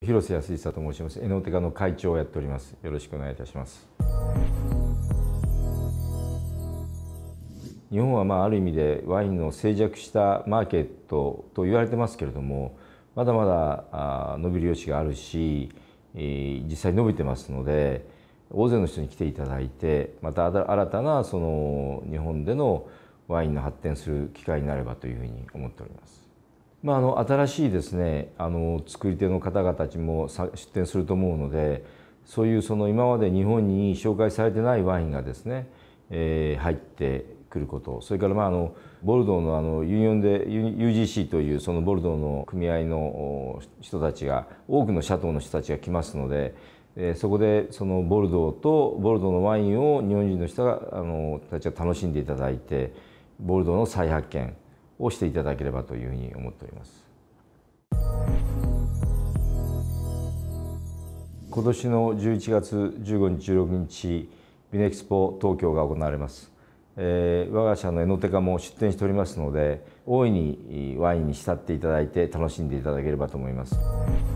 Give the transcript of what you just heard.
広瀬康久と申します。エノテカの会長をやっております。よろしくお願いいたします。日本はある意味でワインの静寂したマーケットと言われてますけれども、まだまだ伸びる余地があるし、実際伸びてますので、大勢の人に来ていただいて、また新たなその日本でのワインの発展する機会になればというふうに思っております。新しいですね、作り手の方々たちも出展すると思うので、そういうその今まで日本に紹介されてないワインがですね、入ってくること、それからボルドーのユニオンで UGC というそのボルドーの組合の人たちが、多くのシャトーの人たちが来ますので、そこでそのボルドーのワインを日本人の人がたちが楽しんでいただいて、ボルドーの再発見をしていただければというふうに思っております。今年の11月15日、16日、ビネエキスポ東京が行われます。我が社のエノテカも出展しておりますので、大いにワインに浸っていただいて楽しんでいただければと思います。